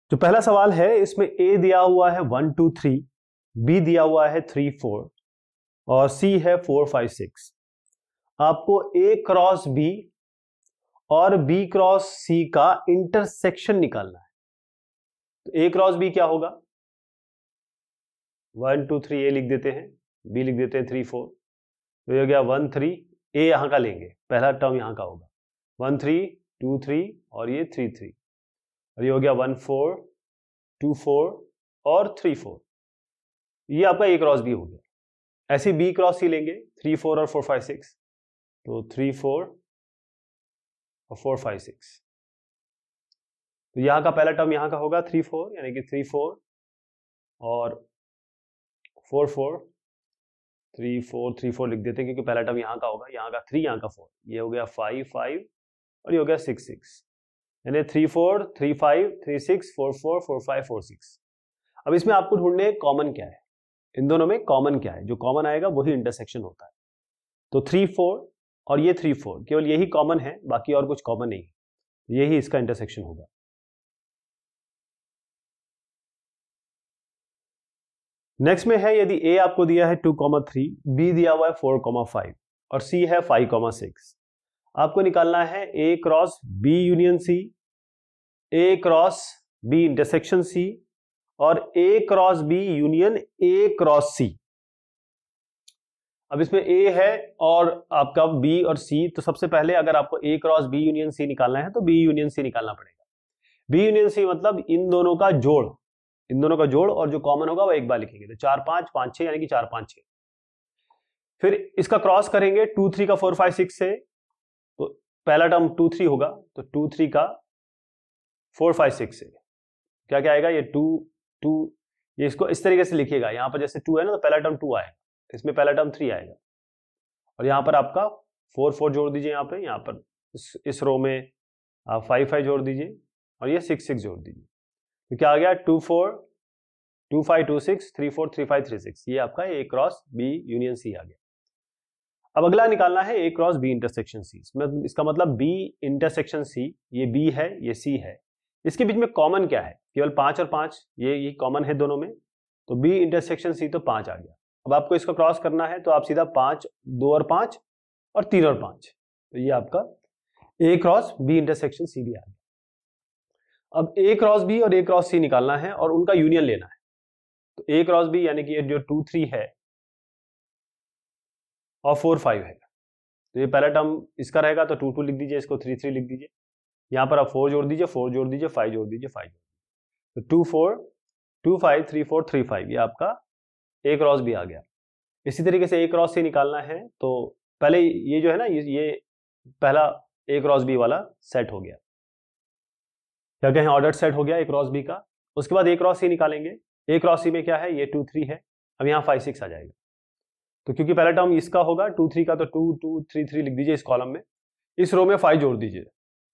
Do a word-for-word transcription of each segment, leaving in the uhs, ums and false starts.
जो पहला सवाल है इसमें ए दिया हुआ है वन टू थ्री, बी दिया हुआ है थ्री फोर और सी है फोर फाइव सिक्स। आपको ए क्रॉस बी और बी क्रॉस सी का इंटरसेक्शन निकालना है। तो ए क्रॉस बी क्या होगा, वन टू थ्री ए लिख देते हैं, बी लिख देते हैं थ्री फोर, तो ये हो गया वन थ्री, ए यहां का लेंगे, पहला टर्म यहां का होगा वन थ्री टू थ्री और ये थ्री थ्री, और ये हो गया वन फोर टू फोर और थ्री फोर, ये आपका ए क्रॉस बी हो गया। ऐसे बी क्रॉस सी लेंगे, थ्री फोर और फोर फाइव सिक्स, तो थ्री फोर और फोर फाइव सिक्स, तो यहां का पहला टर्म यहां का होगा थ्री फोर, यानी कि थ्री फोर और four four, three four three four लिख देते हैं क्योंकि पहला टर्म यहां का होगा, यहां का थ्री यहां का फोर, ये हो गया फाइव फाइव और ये हो गया सिक्स सिक्स, यानी three four three five three six four four four five four six. अब इसमें आपको ढूंढने कॉमन क्या है, इन दोनों में कॉमन क्या है, जो कॉमन आएगा वही इंटरसेक्शन होता है। तो थ्री फोर और ये थ्री फोर केवल यही कॉमन है, बाकी और कुछ कॉमन नहीं, यही इसका इंटरसेक्शन होगा। नेक्स्ट में है, यदि ए आपको दिया है टू कॉमा थ्री, बी दिया हुआ है फोर कॉमा फाइव और सी है फाइव कॉमा सिक्स, आपको निकालना है A cross B union C, A cross B intersection C और A cross B union A cross C. अब इसमें ए है और आपका बी और सी, तो सबसे पहले अगर आपको A cross B union C निकालना है तो बी यूनियन सी निकालना पड़ेगा। बी यूनियन सी मतलब इन दोनों का जोड़, इन दोनों का जोड़, और जो कॉमन होगा वो एक बार लिखेंगे, तो चार पांच पांच छह, यानी कि चार पांच छह। फिर इसका क्रॉस करेंगे टू थ्री का फोर फाइव सिक्स से, तो पहला टर्म टू थ्री होगा, तो टू थ्री का फोर फाइव सिक्स से क्या क्या आएगा, ये टू टू, ये इसको इस तरीके से लिखिएगा, यहां पर जैसे टू है ना तो पहला टर्म टू आएगा, इसमें पहला टर्म थ्री आएगा, और यहां पर आपका फोर फोर जोड़ दीजिए, यहां पे यहां पर इस, इस रो में आप फाइव फाइव जोड़ दीजिए और ये सिक्स सिक्स जोड़ दीजिए, तो क्या आ गया two four two five two six three four three five three six, ये आपका A cross B union C आ गया। अब अगला निकालना है A cross B intersection C, इसका मतलब बी इंटरसेक्शन सी, ये बी है ये सी है, इसके बीच में कॉमन क्या है, केवल पांच और पांच, ये ये कॉमन है दोनों में, तो बी इंटरसेक्शन सी तो पांच आ गया। अब आपको इसको क्रॉस करना है तो आप सीधा पांच, दो और पांच और तीन और पांच, तो ये आपका A cross B intersection C भी आ गया। अब ए क्रॉस बी और ए क्रॉस सी निकालना है और उनका यूनियन लेना है, तो ए क्रॉस बी यानी कि ये जो टू थ्री है और फोर फाइव है, तो ये पहला टर्म इसका रहेगा तो टू टू लिख दीजिए, इसको थ्री थ्री लिख दीजिए, यहां पर आप फोर जोड़ दीजिए, फोर जोड़ दीजिए, फाइव जोड़ दीजिए, फाइव जोड़ दीजिए, तो two four two five three four three five, ये आपका ए क्रॉस बी आ गया। इसी तरीके से ए क्रॉस सी निकालना है, तो पहले ये जो है ना, ये, ये पहला ए क्रॉस बी वाला सेट हो गया, क्या कहें ऑर्डर सेट हो गया ए क्रॉस बी का। उसके बाद ए क्रॉस सी निकालेंगे, ए क्रॉस सी में क्या है, ये टू थ्री है, अब यहाँ फाइव सिक्स आ जाएगा, तो क्योंकि पहला टर्म इसका होगा टू थ्री का, तो टू टू थ्री थ्री लिख दीजिए इस कॉलम में, इस रो में फाइव जोड़ दीजिए,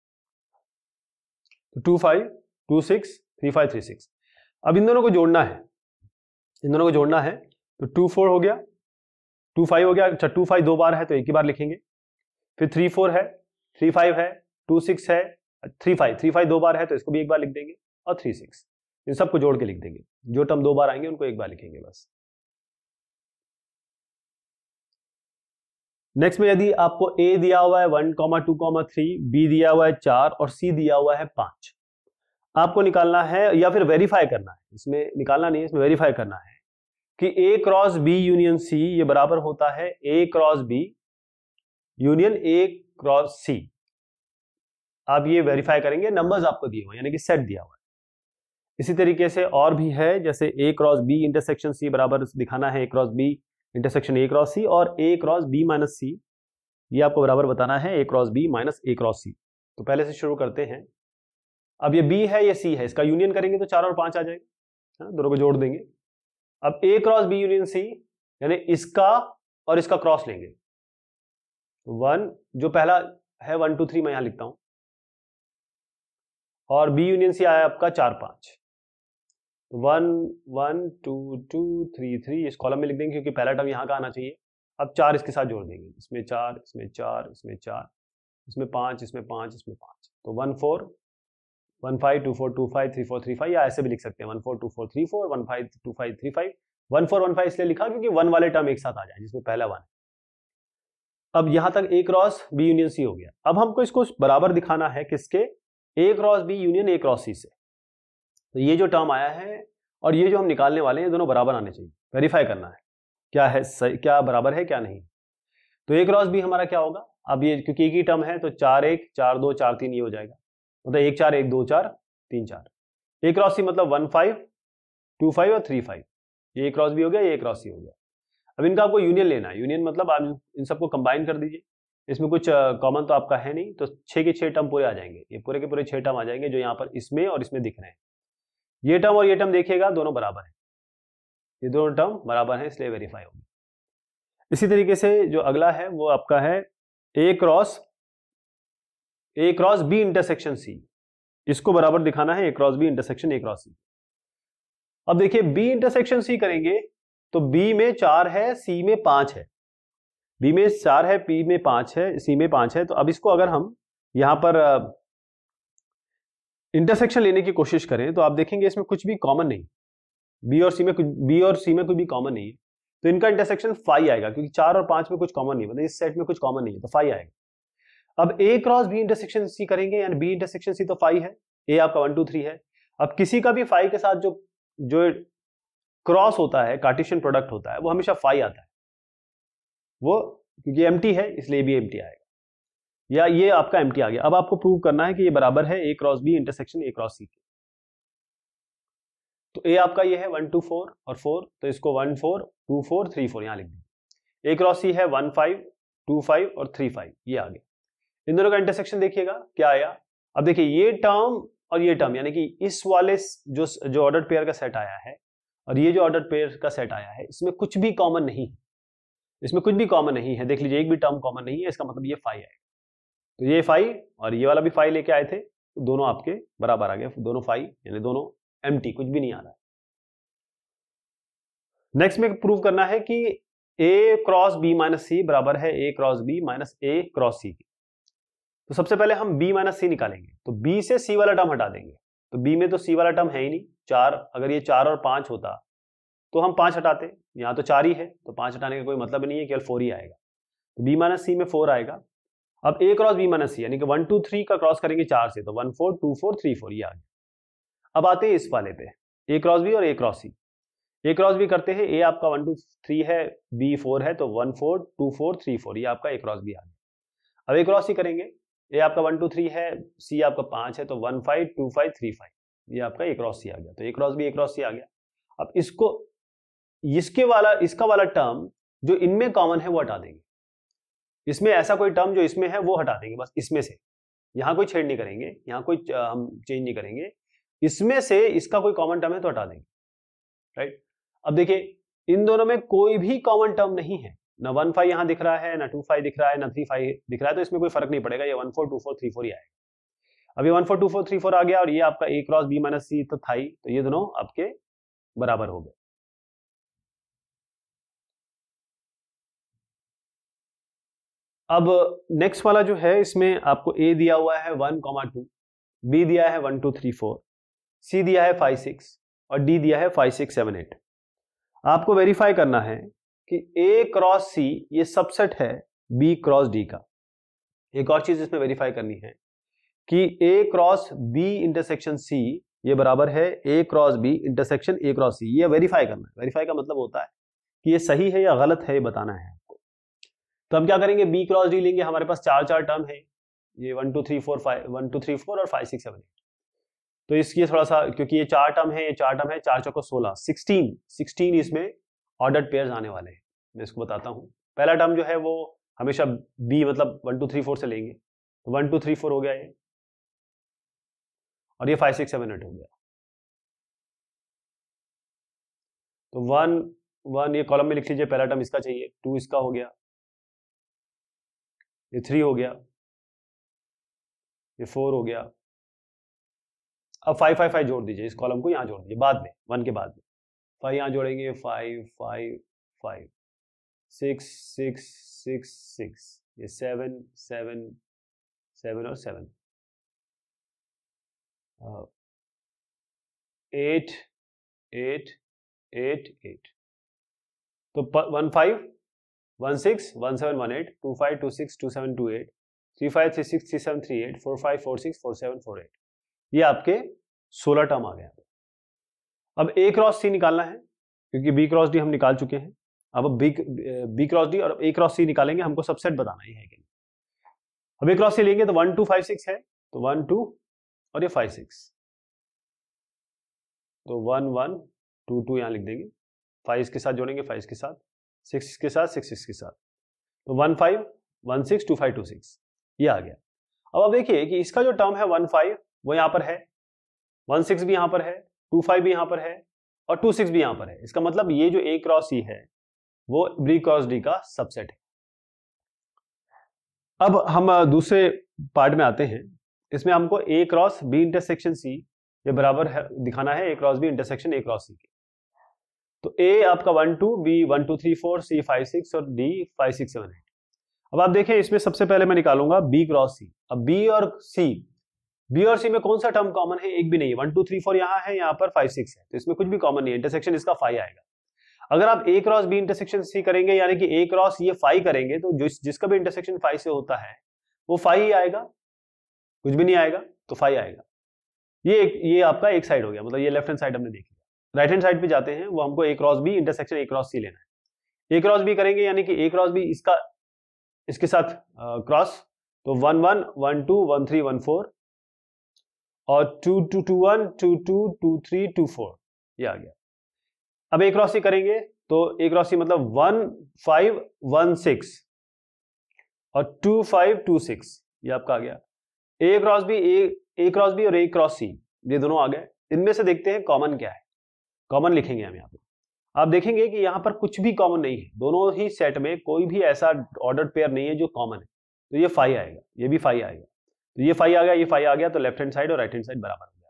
तो two five two six three five three six. अब इन दोनों को जोड़ना है, इन दोनों को जोड़ना है, तो टू फोर हो गया, टू फाइव हो गया, अच्छा टू फाइव दो बार है तो एक ही बार लिखेंगे, फिर थ्री फोर है, थ्री फाइव है, टू सिक्स है, थ्री फाइव थ्री फाइव दो बार है तो इसको भी एक बार लिख देंगे, और थ्री सिक्स, इन सबको जोड़ के लिख देंगे, जो टर्म दो बार आएंगे उनको एक बार लिखेंगे बस। नेक्स्ट में यदि आपको ए दिया हुआ है one comma two comma three, B दिया हुआ है चार और सी दिया हुआ है पांच, आपको निकालना है या फिर वेरीफाई करना है, इसमें निकालना नहीं है, इसमें वेरीफाई करना है कि A cross B union C ये बराबर होता है A cross B union A cross C. आप ये वेरीफाई करेंगे, नंबर्स आपको दिए हुए यानी कि सेट दिया हुआ है। इसी तरीके से और भी है, जैसे A cross B intersection C बराबर दिखाना है A cross B intersection A cross C, और A cross B minus C, ये आपको बराबर बताना है A cross B minus A cross C. तो पहले से शुरू करते हैं। अब ये बी है ये सी है, इसका यूनियन करेंगे तो चार और पांच आ जाएगा, दोनों को जोड़ देंगे। अब A cross B union C यानी इसका और इसका क्रॉस लेंगे, वन जो पहला है वन टू थ्री मैं यहां लिखता हूं, और बी यूनियन सी आया आपका चार पांच, one one two two three three इस कॉलम में लिख देंगे क्योंकि पहला टर्म यहां का आना चाहिए। अब चार इसके साथ जोड़ देंगे, इसमें चार इसमें चार इसमें चार इसमें पांच इसमें पांच इसमें पांच, तो one four one five two four two five three four three five, या ऐसे भी लिख सकते हैं one four two four three four one five two five three five. One four one five इसलिए लिखा क्योंकि वन वाले टर्म एक साथ आ जाए जिसमें पहला वन है। अब यहां तक A cross B union C हो गया। अब हमको इसको बराबर दिखाना है किसके, A cross B union A cross C से। तो ये जो टर्म आया है और ये जो हम निकालने वाले हैं दोनों बराबर आने चाहिए, वेरीफाई करना है क्या है सही, क्या बराबर है क्या नहीं। तो ए क्रॉस बी हमारा क्या होगा, अब ये क्योंकि एक ही टर्म है तो चार एक चार दो चार तीन ये हो जाएगा, मतलब एक चार एक दो चार तीन चार। ए क्रॉस सी मतलब वन फाइव टू फाइव और थ्री फाइव, ये ए क्रॉस बी हो गया, ये ए क्रॉस सी हो गया। अब इनका आपको यूनियन लेना है, यूनियन मतलब आप इन सबको कंबाइन कर दीजिए, इसमें कुछ कॉमन तो आपका है नहीं, तो छह के छह टर्म पूरे आ जाएंगे, ये पूरे के पूरे छह टर्म आ जाएंगे जो यहाँ पर इसमें और इसमें दिख रहे हैं। ये टर्म और ये टर्म देखिएगा दोनों बराबर है, ये दोनों टर्म बराबर है इसलिए वेरीफाई होगी। इसी तरीके से जो अगला है वो आपका है A cross A cross B intersection C, इसको बराबर दिखाना है A cross B intersection A cross C. अब देखिए बी इंटरसेक्शन सी करेंगे तो बी में चार है सी में पांच है, बी में चार है पी में पांच है सी में पांच है। तो अब इसको अगर हम यहां पर इंटरसेक्शन लेने की कोशिश करें तो आप देखेंगे इसमें कुछ भी कॉमन नहीं, बी और सी में कुछ बी और सी में कुछ भी कॉमन नहीं है, तो इनका इंटरसेक्शन फाइव आएगा क्योंकि चार और पांच में कुछ कॉमन नहीं, मतलब इस सेट में कुछ कॉमन नहीं है तो फाइव आएगा। अब A cross B intersection C करेंगे यानी बी इंटरसेक्शन सी तो फाइव है, ए आपका वन टू थ्री है। अब किसी का भी फाइव के साथ जो जो क्रॉस होता है, कार्टेशियन प्रोडक्ट होता है, वो हमेशा फाइव आता है, वो क्योंकि एम्प्टी है इसलिए भी एम्प्टी आएगा, या ये आपका एम्प्टी आ गया। अब आपको प्रूव करना है कि ये बराबर है A cross B intersection A cross C के। तो ए आपका ये है वन टू फोर और फोर, तो इसको one four two four three four यहां लिख दीजिए। ए क्रॉस सी है वन फाइव टू फाइव और थ्री फाइव, ये आ गया। इन दोनों का इंटरसेक्शन देखिएगा क्या आया। अब देखिए ये टर्म और ये टर्म यानी कि इस वाले जो जो ऑर्डर्ड पेयर का सेट आया है और ये जो ऑर्डर्ड पेयर का सेट आया है, इसमें कुछ भी कॉमन नहीं, इसमें कुछ भी कॉमन नहीं है। देख लीजिए एक भी टर्म कॉमन नहीं है, इसका मतलब ये फाइव आएगा। तो ये फाइव और ये वाला भी फाइव लेके आए थे, तो दोनों आपके बराबर आ गए, दोनों फाइव यानी दोनों एम्प्टी, कुछ भी नहीं आ रहा है। नेक्स्ट में प्रूव करना है कि A cross B minus C बराबर है A cross B minus A cross C की। तो सबसे पहले हम बी माइनस सी निकालेंगे, तो बी से सी वाला टर्म हटा देंगे, तो बी में तो सी वाला टर्म है ही नहीं, चार, अगर ये चार और पांच होता तो हम पांच हटाते, यहाँ तो चार ही है तो पांच हटाने का कोई मतलब नहीं है, केवल फोर ही आएगा। तो बी माइनस सी में फोर आएगा। अब A cross B minus C यानी कि वन टू थ्री का क्रॉस करेंगे चार से, तो one four two four three four ये आ गया। अब आते हैं इस वाले पे, ए क्रॉस बी और A cross C. A cross B करते हैं, ए आपका वन टू थ्री है, बी फोर है, तो one four two four three four ये आपका ए क्रॉस बी आ गया। अब ए क्रॉस सी करेंगे, ए आपका वन टू थ्री है, सी आपका पांच है, तो one five two five three five ये आपका ए क्रॉस सी आ गया। तो A cross B A cross C आ गया। अब इसको इसके वाला इसका वाला टर्म जो इनमें कॉमन है वो हटा देंगे, इसमें ऐसा कोई टर्म जो इसमें है वो हटा देंगे, बस इसमें से, यहां कोई छेड़ नहीं करेंगे, यहां कोई हम चेंज नहीं करेंगे, इसमें से इसका कोई कॉमन टर्म है तो हटा देंगे, राइट। अब देखिए इन दोनों में कोई भी कॉमन टर्म नहीं है, ना वन फाइव यहां दिख रहा है, ना टू फाइव दिख रहा है, ना थ्री फाइव दिख रहा है, तो इसमें कोई फर्क नहीं पड़ेगा, ये one four two four three four ही आएगा। अब ये one four two four three four आ गया और ये आपका A cross B minus C तो था ही, तो ये दोनों आपके बराबर हो गए। अब नेक्स्ट वाला जो है इसमें आपको ए दिया हुआ है वन कॉमा टू, बी दिया है one two three four, C दिया है फाइव सिक्स और डी दिया है फाइव सिक्स सेवन एट। आपको वेरीफाई करना है कि ए क्रॉस सी ये सबसेट है बी क्रॉस डी का। एक और चीज इसमें वेरीफाई करनी है कि A cross B intersection C ये बराबर है A cross B intersection A cross C, ये वेरीफाई करना है। वेरीफाई का मतलब होता है कि ये सही है या गलत है ये बताना है आपको। तो हम क्या करेंगे, बी क्रॉस डी लेंगे, हमारे पास चार चार टर्म है, ये one two three four five one two three four और फाइव सिक्स सेवन एट। तो इसकी थोड़ा सा, क्योंकि ये चार टर्म है, ये चार टर्म है, चार चौको सोलह, सिक्सटीन सिक्सटीन इसमें ऑर्डर्ड पेयर्स आने वाले हैं। मैं इसको बताता हूँ। पहला टर्म जो है वो हमेशा बी मतलब वन टू थ्री फोर से लेंगे, तो वन टू थ्री फोर हो गया ये, और ये फाइव सिक्स सेवन एट हो गया। तो वन वन ये कॉलम में लिख लीजिए, पहला टर्म इसका चाहिए, टू इसका हो गया, ये थ्री हो गया, ये फोर हो गया। अब फाइव फाइव फाइव जोड़ दीजिए, इस कॉलम को यहां जोड़ दीजिए बाद में, वन के बाद में फाइव यहां जोड़ेंगे, five five five, six six six six, ये सेवन सेवन सेवन और seven, eight eight eight eight, तो one five one six one seven one eight two five two six two seven two eight three five three six three seven three eight four five four six four seven four eight, ये आपके सोलह term आ गए। अब A cross सी निकालना है क्योंकि B cross D हम निकाल चुके हैं। अब बी बी क्रॉस डी और ए क्रॉस सी निकालेंगे, हमको सबसेट बताना ही है कि अब ए क्रॉस सी लेंगे तो वन टू फाइव सिक्स है, तो वन टू और ये फाइव सिक्स, तो वन वन टू टू यहां लिख देंगे, फाइव के साथ जोड़ेंगे, फाइव के साथ, सिक्स के साथ, सिक्स सिक्स के साथ, तो one five one six two five two six, ये आ गया। अब आप देखिए कि इसका जो टर्म है वन फाइव वो यहां पर है, वन सिक्स भी यहां पर है, टू फाइव भी यहां पर है और टू सिक्स भी यहां पर है। इसका मतलब ये जो ए क्रॉस सी है वो बी क्रॉस डी का सबसेट है। अब हम दूसरे पार्ट में आते हैं। इसमें हमको A cross B intersection C ये बराबर है दिखाना है A cross B intersection A cross C के। तो ए आपका one two, B one two three four, C five six और D five six seven eight. अब आप देखें इसमें सबसे पहले मैं निकालूंगा बी क्रॉस सी। अब बी और सी, बी और सी में कौन सा टर्म कॉमन है? एक भी नहीं है। वन टू थ्री फोर यहाँ है, यहाँ पर फाइव सिक्स है, तो इसमें कुछ भी कॉमन नहीं है, इंटरसेक्शन इसका फाइव आएगा। अगर आप A cross B intersection C करेंगे यानी कि ए क्रॉस ये फाइव करेंगे तो जिस जिसका भी इंटरसेक्शन फाइव से होता है वो फाइव ही आएगा, कुछ भी नहीं आएगा तो फाइव आएगा। ये एक, ये आपका एक साइड हो गया, मतलब ये लेफ्ट हैंड साइड हमने देख लिया। राइट हैंड साइड पे जाते हैं, वो हमको A cross B intersection A cross C लेना है। ए क्रॉस बी करेंगे यानी कि ए क्रॉस बी इसका इसके साथ क्रॉस, तो one one one two one three one four और two two two one two two two three two four, ये आ गया। अब ए क्रॉस सी करेंगे तो ए क्रॉस सी मतलब वन फाइव वन सिक्स और टू फाइव टू सिक्स, ये आपका आ गया। A cross B A A cross B और ए क्रॉस सी ये दोनों आ गए। इनमें से देखते हैं कॉमन क्या है। कॉमन लिखेंगे हम यहाँ पे। आप देखेंगे कि यहाँ पर कुछ भी कॉमन नहीं है, दोनों ही सेट में कोई भी ऐसा ऑर्डर्ड पेयर नहीं है जो कॉमन है, तो ये फाइव आएगा, ये भी फाइव आएगा, तो ये फाइव आ गया, ये फाइव आ गया, तो लेफ्ट हैंड साइड और राइट हैंड साइड बराबर हो गया।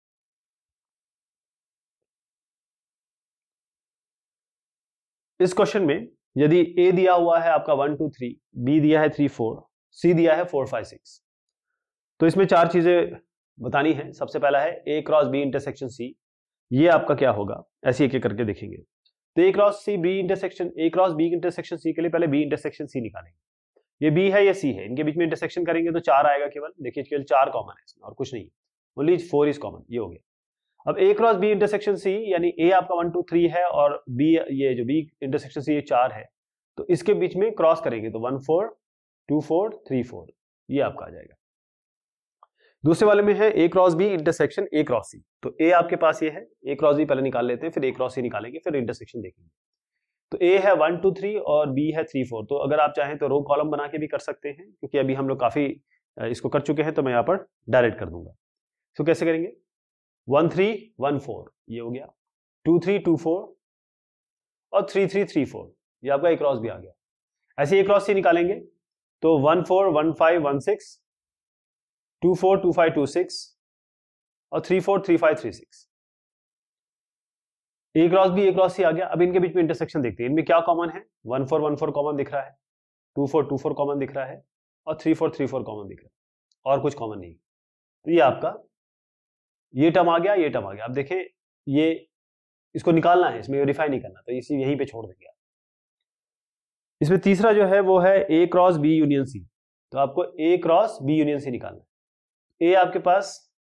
इस क्वेश्चन में यदि ए दिया हुआ है आपका वन टू थ्री, बी दिया है थ्री फोर, सी दिया है फोर फाइव सिक्स, तो इसमें चार चीजें बतानी है। सबसे पहला है A cross B intersection C, ये आपका क्या होगा, ऐसे एक एक करके देखेंगे। तो A cross C B intersection A cross B intersection C के लिए पहले बी इंटरसेक्शन सी निकालेंगे। ये बी है ये सी है, इनके बीच में इंटरसेक्शन करेंगे तो चार आएगा केवल। देखिए केवल चार कॉमन है इसमें और कुछ नहीं, ओनली फोर इज कॉमन, ये हो गया। अब A cross B intersection C यानी ए आपका वन टू थ्री है और बी ये जो बी इंटरसेक्शन सी ये चार है, तो इसके बीच में क्रॉस करेंगे तो one four two four three four, ये आपका आ जाएगा। दूसरे वाले में है A cross B intersection A cross C, तो ए आपके पास ये है, ए क्रॉस बी पहले निकाल लेते हैं, फिर ए क्रॉस सी निकालेंगे, फिर इंटरसेक्शन देखेंगे। तो ए है वन टू थ्री और बी है थ्री फोर, तो अगर आप चाहें तो रो कॉलम बना के भी कर सकते हैं, क्योंकि अभी हम लोग काफी इसको कर चुके हैं, तो मैं यहाँ पर डायरेक्ट कर दूंगा। तो कैसे करेंगे, वन थ्री वन फोर ये हो गया, टू थ्री टू फोर और थ्री थ्री थ्री फोर, ये आपका ए क्रॉस बी आ गया। ऐसे ए क्रॉस सी निकालेंगे तो one four one five one six, two four two five two six और three four three five three six, A cross B A cross C आ गया। अब इनके बीच में इंटरसेक्शन देखते हैं, इनमें क्या कॉमन है, one four one four common दिख रहा है, two four two four common दिख रहा है और three four three four common दिख रहा है, और कुछ कॉमन नहीं। तो ये आपका ये टर्म आ गया, ये टर्म आ गया। अब देखें ये इसको निकालना है, इसमें वेरीफाई नहीं करना, तो इसी यहीं पे छोड़ देंगे। इसमें तीसरा जो है वो है A cross B union C, तो आपको A cross B union C निकालना है। ए आपके पास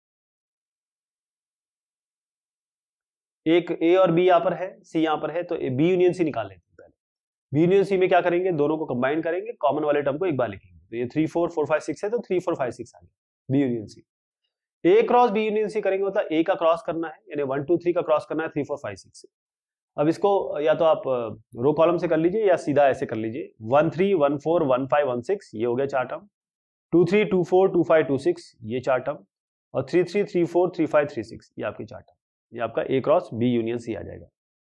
एक ए और बी यहां पर है, सी यहां पर है, तो बी यूनियन सी निकाल लेते हैं। पहले बी यूनियन सी में क्या करेंगे, दोनों को कंबाइन करेंगे, कॉमन वाले टर्म को एक बार लिखेंगे। तो ये three four four five six है, तो थ्री फोर फाइव सिक्स आ गया B union C. A cross B union C करेंगे मतलब ए का क्रॉस करना है, यानी वन टू थ्री का क्रॉस करना है थ्री फोर फाइव सिक्स से। अब इसको या तो आप रो कॉलम से कर लीजिए या सीधा ऐसे कर लीजिए, one three one four one five one six ये हो गया चार term, two three two four two five two six ये चार टर्म और three three three four three five three six ये आपकी चार टर्म, ये आपका A cross B union C आ जाएगा।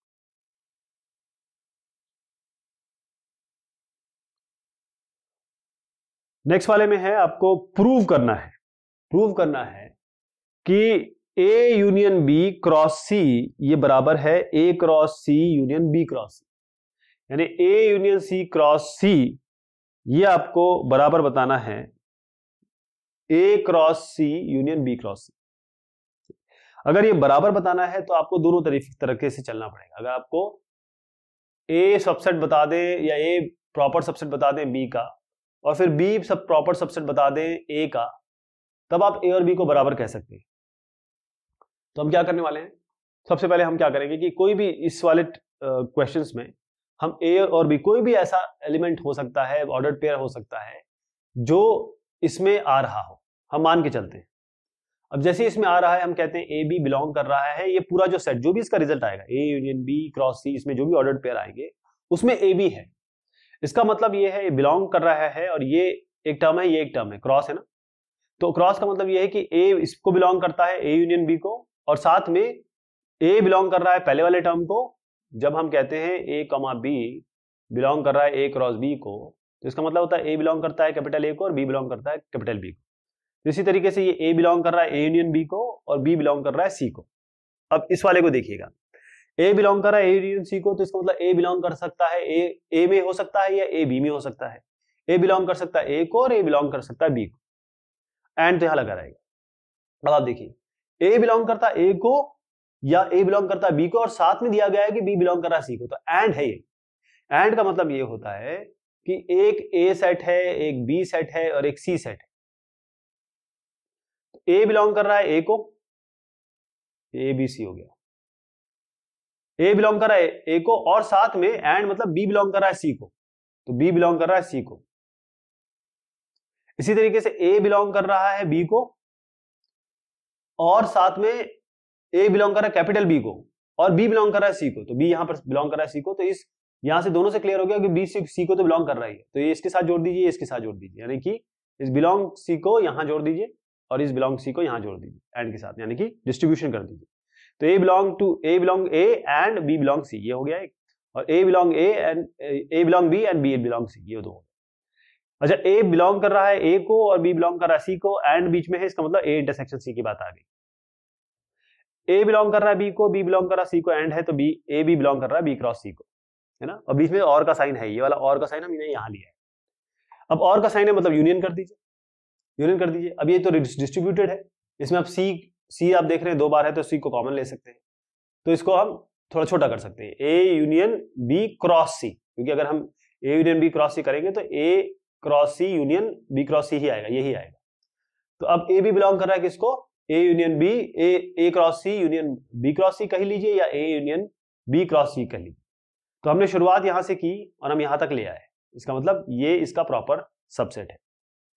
नेक्स्ट वाले में है आपको प्रूव करना है, प्रूव करना है कि A union B cross C ये बराबर है A cross C union B cross C, यानी A union C cross C ये आपको बराबर बताना है A cross C union B cross C. अगर ये बराबर बताना है तो आपको दोनों तरीके से चलना पड़ेगा। अगर आपको ए सबसेट बता दे या ए प्रॉपर सबसेट बता दें बी का, और फिर बी सब प्रॉपर सबसेट बता दें ए का, तब आप ए और बी को बराबर कह सकते हैं। तो हम क्या करने वाले हैं, सबसे पहले हम क्या करेंगे कि कोई भी इस वाले क्वेश्चंस में हम ए और बी, कोई भी ऐसा एलिमेंट हो सकता है, ऑर्डर्ड पेयर हो सकता है जो इसमें आ रहा हो, हम मान के चलते हैं। अब जैसे इसमें आ रहा है हम कहते हैं ए बी बिलोंग कर रहा है, ये पूरा जो सेट जो भी इसका रिजल्ट आएगा A union B cross C, इसमें जो भी ऑर्डर्ड पेयर आएंगे उसमें ए बी है। इसका मतलब ये है ये बिलोंग कर रहा है, और ये एक टर्म है, ये एक टर्म है, क्रॉस है ना। तो क्रॉस का मतलब ये है कि ए इसको बिलोंग करता है ए यूनियन बी को, और साथ में ए बिलोंग कर रहा है पहले वाले टर्म को। जब हम कहते हैं ए कमा बी बिलोंग कर रहा है ए क्रॉस बी को, तो इसका मतलब होता है ए बिलोंग करता है कैपिटल ए को और बी बिलोंग करता है कैपिटल बी को। इसी तरीके से ये ए बिलोंग कर रहा है ए यूनियन बी को और बी बिलोंग कर रहा है सी को। अब इस वाले को देखिएगा, ए बिलोंग कर रहा है ए यूनियन सी को, तो इसका मतलब ए बिलोंग कर सकता है ए ए में हो सकता है या ए बी में हो सकता है। ए बिलोंग कर सकता है ए को और ए बिलोंग कर सकता है बी को, एंड तो यहां लगा रहेगा। अब आप देखिए ए बिलोंग करता है ए को या ए बिलोंग करता है बी को, और साथ में दिया गया है कि बी बिलोंग कर रहा है सी को, तो एंड है ये। एंड का मतलब ये होता है कि एक ए सेट है, एक बी सेट है और एक सी सेट है। तो ए बिलोंग कर रहा है ए को, ए बी सी हो गया। ए बिलोंग कर रहा है ए को और साथ में एंड मतलब बी बिलोंग कर रहा है सी को, तो बी बिलोंग कर रहा है सी को। इसी तरीके से ए बिलोंग कर रहा है बी को और साथ में ए बिलोंग कर रहा है कैपिटल बी को और बी बिलोंग कर रहा है सी को, तो बी यहां पर बिलोंग कर रहा है सी को। तो इस यहां से दोनों से क्लियर हो गया कि बी सी, सी को तो बिलोंग कर रहा है, तो ये इसके साथ जोड़ दीजिए, इसके साथ जोड़ दीजिए, यानी कि इस बिलोंग सी को यहां जोड़ दीजिए और इस बिलोंग सी को यहां जोड़ दीजिए एंड के साथ, यानी कि डिस्ट्रीब्यूशन कर दीजिए। तो A belong to A belong A and B belong C, ये हो गया एक, और A belong A and A belong B and B belong C, ये दो हो गए। अच्छा, ए बिलोंग कर रहा है ए को और बी बिलोंग कर रहा है सी को, एंड बीच में है, इसका मतलब ए इंटरसेक्शन सी की बात आ गई। ए बिलोंग कर रहा है बी को, बी बिलोंग कर रहा है सी को, एंड है, तो बी ए बी बिलोंग कर रहा है बी क्रॉस सी को, है ना। और बीच में और का साइन है, ये वाला और का साइन हमने यहां लिया है। अब और का साइन है मतलब यूनियन कर दीजिए, यूनियन कर दीजिए। अब ये तो डिस्ट्रीब्यूटेड है, इसमें आप सी सी आप देख रहे हैं दो बार है, तो सी को कॉमन ले सकते हैं, तो इसको हम थोड़ा छोटा कर सकते हैं, A union B cross C, क्योंकि अगर हम A union B cross C करेंगे तो A cross C union B cross C ही आएगा, यही आएगा। तो अब ए बी बिलोंग कर रहा है किसको, A union B, A A cross C union B cross C कह लीजिए या A union B cross C कह लीजिए। तो हमने शुरुआत यहां से की और हम यहां तक ले आए, इसका मतलब ये इसका प्रॉपर सबसेट है।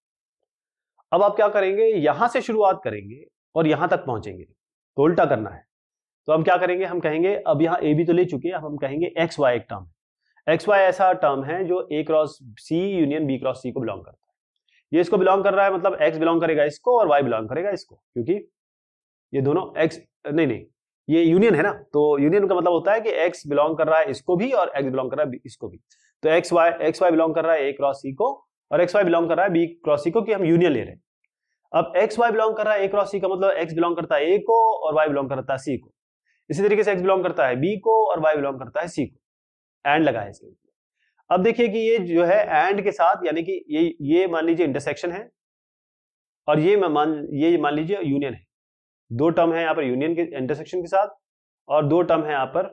अब आप क्या करेंगे, यहां से शुरुआत करेंगे और यहां तक पहुंचेंगे, तो उल्टा करना है। तो हम क्या करेंगे, हम कहेंगे अब यहां ए बी तो ले चुके हैं, अब हम कहेंगे एक्स वाई एक टर्म है। एक्स वाई ऐसा टर्म है जो A cross C union B cross C को बिलोंग करता है। ये इसको बिलोंग कर रहा है, मतलब एक्स बिलोंग करेगा इसको और वाई बिलोंग करेगा इसको, क्योंकि ये दोनों एक्स नहीं नहीं ये यूनियन है ना, तो यूनियन का मतलब होता है कि एक्स बिलोंग कर रहा है इसको भी और एक्स बिलोंग कर रहा है इसको भी। तो X Y X Y belong कर रहा है ए क्रॉस सी को और एक्स वाई बिलोंग कर रहा है बी क्रॉस सी को, कि हम यूनियन ले रहे हैं। अब एक्स वाई बिलोंग कर रहा है ए क्रॉस सी का मतलब एक्स बिलोंग करता है ए को और वाई बिलोंग करता है सी को। इसी तरीके से एक्स बिलोंग करता है बी को और वाई बिलोंग करता है सी को, एंड लगा है इसके। अब देखिए कि ये जो है एंड के साथ, यानी कि ये ये मान लीजिए इंटरसेक्शन है और ये मान ये मान लीजिए यूनियन है। दो टर्म है यहाँ पर यूनियन के इंटरसेक्शन के साथ और दो टर्म है यहाँ पर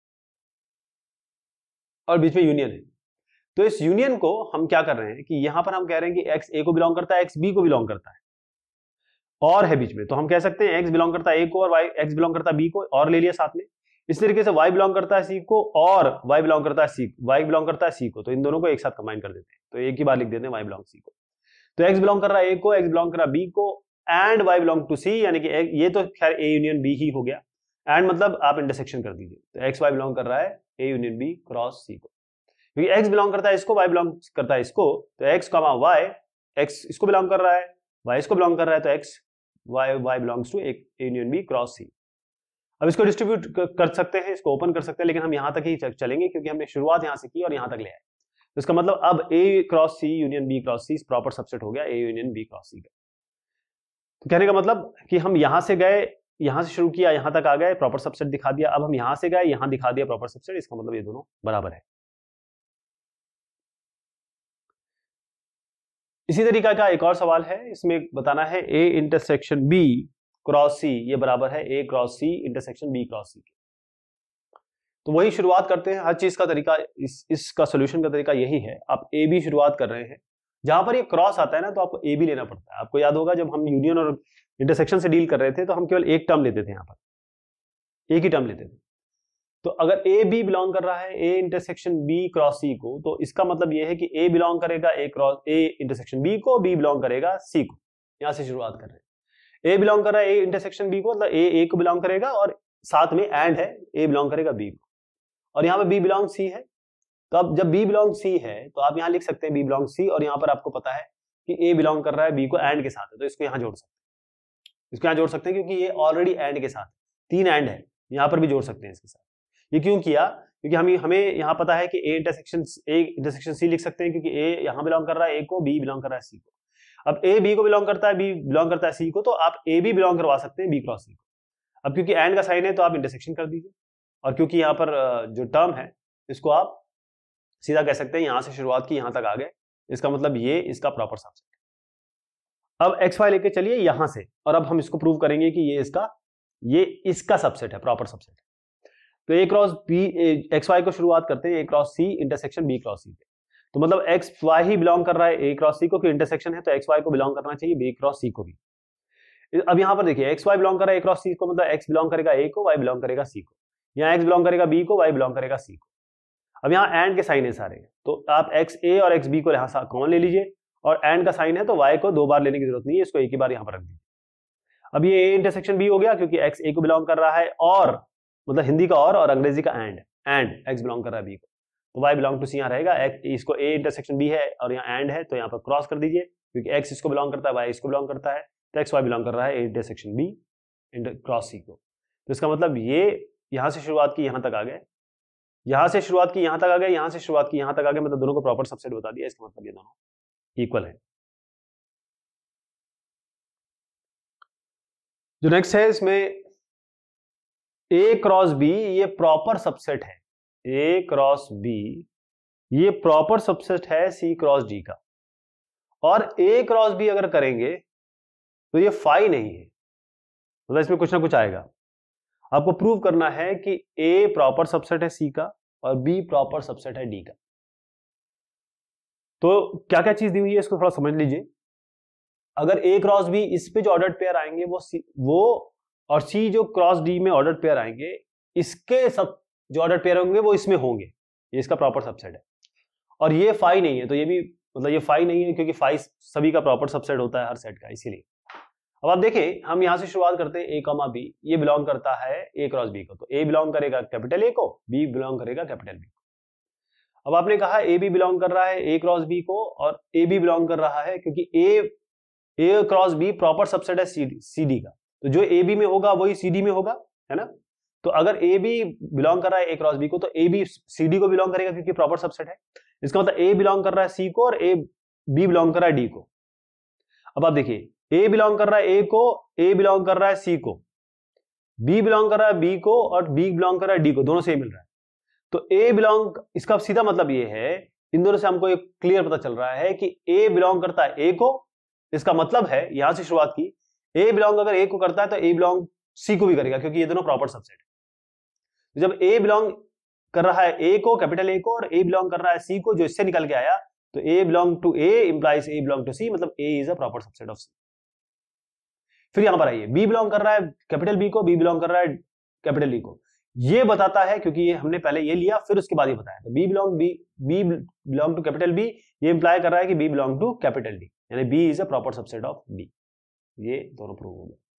और बीच में यूनियन है। तो इस यूनियन को हम क्या कर रहे हैं कि यहां पर हम कह रहे हैं कि एक्स ए को बिलोंग करता है, एक्स बी को बिलोंग करता है, और है बीच में, तो हम कह सकते हैं एक्स बिलोंग करता है ए को और वाई एक्स बिलोंग करता है बी को, और ले लिया साथ में। इस तरीके से वाई बिलोंग करता है सी को और वाई बिलोंग करता है सी वाई बिलोंग करता है सी को, तो इन दोनों को एक साथ कंबाइन कर देते हैं, तो एक ही बार लिख देते हैं वाई बिलोंग सी को। तो एक्स बिलोंग कर रहा है ए को, एक्स बिलोंग कर रहा है बी को, and Y belong to C, यानी कि ये तो खैर ए यूनियन बी ही हो गया, एंड मतलब आप इंटरसेक्शन कर दीजिए। तो एक्स वाई बिलोंग कर रहा है A union B cross C को, क्योंकि एक्स बिलोंग करता है इसको, वाई बिलोंग करता है इसको, तो एक्स कॉमा वाई, एक्स इसको बिलोंग कर रहा है, वाई इसको बिलोंग कर रहा है, तो X Y Y belongs to A union B cross C. अब इसको डिस्ट्रीब्यूट कर सकते हैं, इसको ओपन कर सकते हैं, लेकिन हम यहां तक ही चलेंगे क्योंकि हमने शुरुआत यहां से की और यहां तक ले आए। तो इसका मतलब अब A cross C union B cross C proper subset हो गया A union B cross C का। तो कहने का मतलब कि हम यहां से गए, यहां से शुरू किया, यहां तक आ गए, प्रॉपर सबसेट दिखा दिया। अब हम यहां से गए, यहां दिखा दिया प्रॉपर सबसेट, इसका मतलब ये दोनों बराबर है। इसी तरीका का एक और सवाल है, इसमें बताना है A intersection B cross C ये बराबर है A cross C intersection B cross C के। तो वही शुरुआत करते हैं। हर चीज का तरीका इस इसका सोल्यूशन का तरीका यही है। आप ए बी शुरुआत कर रहे हैं, जहां पर ये क्रॉस आता है ना तो आपको ए बी लेना पड़ता है। आपको याद होगा जब हम यूनियन और इंटरसेक्शन से डील कर रहे थे तो हम केवल एक टर्म लेते थे, यहाँ पर एक ही टर्म लेते थे। तो अगर ए बी बिलोंग कर रहा है A intersection B cross C को, तो इसका मतलब यह है कि ए बिलोंग करेगा A cross A intersection B को, बी बिलोंग करेगा सी को। यहां से शुरुआत कर रहे हैं। ए बिलोंग कर रहा है ए इंटरसेक्शन बी को, मतलब ए ए को बिलोंग करेगा और साथ में एंड है ए बिलोंग करेगा बी को, और यहाँ पे बी बिलोंग सी है। तो अब जब बी बिलोंग सी है तो आप यहाँ लिख सकते हैं बी बिलोंग सी, और यहाँ पर आपको पता है कि ए बिलोंग कर रहा है बी को एंड के साथ है, तो इसको यहाँ जोड़ सकते हैं। इसको यहाँ जोड़ सकते हैं क्योंकि ये ऑलरेडी एंड के साथ, तीन एंड है, यहाँ पर भी जोड़ सकते हैं इसके साथ। ये क्यों किया? क्योंकि हमें हमें यहाँ पता है कि A intersection A intersection C लिख सकते हैं क्योंकि ए यहाँ बिलोंग कर रहा है ए को, बी बिलोंग कर रहा है सी को। अब ए बी को बिलोंग करता है, बी बिलोंग करता है सी को, तो आप ए बी बिलोंग करवा सकते हैं बी क्रॉस सी को। अब क्योंकि एंड का साइन है तो आप इंटरसेक्शन कर दीजिए, और क्योंकि यहाँ पर जो टर्म है इसको आप सीधा कह सकते हैं यहां से शुरुआत की यहां तक आ गए, इसका मतलब ये इसका प्रॉपर सबसेट है। अब एक्स वाई लेके चलिए यहां से, और अब हम इसको प्रूव करेंगे कि ये इसका ये इसका सबसेट है, प्रॉपर सबसेट है। तो A cross B X Y को शुरुआत करते हैं A cross C intersection B cross C पे। तो मतलब एक्स वाई ही बिलोंग कर रहा है ए क्रॉस सी को, क्योंकि इंटरसेक्शन है तो एक्स वाई को बिलोंग करना चाहिए बी क्रॉस सी को भी। अब यहाँ पर देखिए एक्स वाई बिलोंग कर रहा है ए क्रॉस सी को, मतलब एक्स बिलोंग करेगा ए को, वाई बिलोंग करेगा सी को। यहाँ एक्स बिलोंग करेगा बी को, वाई बिलोंग करेगा सी को। अब यहाँ एंड के साइन है सारे, तो आप एक्स ए और एक्स बी को यहाँ कॉमन ले लीजिए, और एंड का साइन है तो वाई को दो बार लेने की जरूरत नहीं है, इसको एक ही बार यहाँ पर रख दीजिए। अब ये ए इंटरसेक्शन बी हो गया क्योंकि एक्स ए को बिलोंग कर रहा है, और मतलब हिंदी का और और अंग्रेजी का एंड, एंड एक्स बिलोंग कर रहा है बी को, तो वाई बिलोंग टू सी यहाँ रहेगा। इसको ए इंटरसेक्शन बी है और यहाँ एंड है, तो यहाँ पर क्रॉस कर दीजिए क्योंकि एक्स इसको बिलोंग करता है, वाई इसको बिलोंग करता है, तो एक्स वाई बिलोंग कर रहा है A intersection B cross C को। तो इसका मतलब ये यहाँ से शुरुआत की यहाँ तक आ गए, यहां से शुरुआत की यहां तक आ गए, यहां से शुरुआत की यहां तक आ गए, मतलब दोनों को प्रॉपर सबसेट बता दिया। इसका मतलब ये दोनों इक्वल है। जो नेक्स्ट है इसमें ए क्रॉस बी ये प्रॉपर सबसेट है, ए क्रॉस बी ये प्रॉपर सबसेट है सी क्रॉस डी का, और ए क्रॉस बी अगर करेंगे तो ये फाई नहीं है, मतलब इसमें कुछ ना कुछ आएगा। आपको प्रूव करना है कि ए प्रॉपर सबसेट है सी का और बी प्रॉपर सबसेट है डी का। तो क्या क्या चीज दी हुई है इसको थोड़ा समझ लीजिए। अगर ए क्रॉस बी इस पे जो ऑर्डर्ड पेयर आएंगे वो सी वो और सी जो क्रॉस डी में ऑर्डर्ड पेयर आएंगे, इसके सब जो ऑर्डर्ड पेयर होंगे वो इसमें होंगे, ये इसका प्रॉपर सबसेट है। और ये फाई नहीं है, तो ये भी मतलब ये फाई नहीं है क्योंकि फाई सभी का प्रॉपर सबसेट होता है हर सेट का, इसीलिए। अब आप देखें हम यहां से शुरुआत करते हैं ए कॉमा बी, ये बिलोंग करता है ए क्रॉस बी को, तो ए बिलोंग करेगा कैपिटल ए को, बी बिलोंग करेगा कैपिटल बी को। अब आपने कहा ए बी बिलोंग कर रहा है ए क्रॉस बी को, और ए बी बिलोंग कर रहा है क्योंकि A A cross B proper subset है सी सी डी का, तो जो ए बी में होगा वही सी डी में होगा, है ना। तो अगर ए बी बिलोंग कर रहा है ए क्रॉस बी को, तो ए बी सी डी को बिलोंग करेगा क्योंकि प्रॉपर सबसेट है। इसका मतलब ए बिलोंग कर रहा है सी को और ए बी बिलोंग कर रहा है डी को। अब आप देखिए ए बिलोंग कर रहा है ए को, ए बिलोंग कर रहा है सी को, बी बिलोंग कर रहा है बी को, और बी बिलोंग कर रहा है डी को, दोनों से ही मिल रहा है। तो ए बिलोंग, इसका सीधा मतलब ये है, इन दोनों से हमको एक क्लियर पता चल रहा है कि ए बिलोंग करता है ए को। इसका मतलब है यहां से शुरुआत की, ए बिलोंग अगर ए को करता है तो ए बिलोंग सी को भी करेगा क्योंकि ये दोनों प्रॉपर सबसेट है। जब ए बिलोंग कर रहा है ए को, कैपिटल ए को, और ए बिलोंग कर रहा है सी को, जो इससे निकल के आया, तो A belong to A implies A belong to C, मतलब A is a proper subset of C. फिर यहां पर आइए, बी बिलोंग कर रहा है कैपिटल बी को, बी बिलोंग कर रहा है कैपिटल डी को, ये बताता है क्योंकि ये हमने पहले ये लिया फिर उसके बाद ये बताया। तो B belong B B belong to capital B, ये इंप्लाई कर रहा है कि B belong to capital D, यानी B is a proper subset of D. ये दोनों प्रूव हो गए।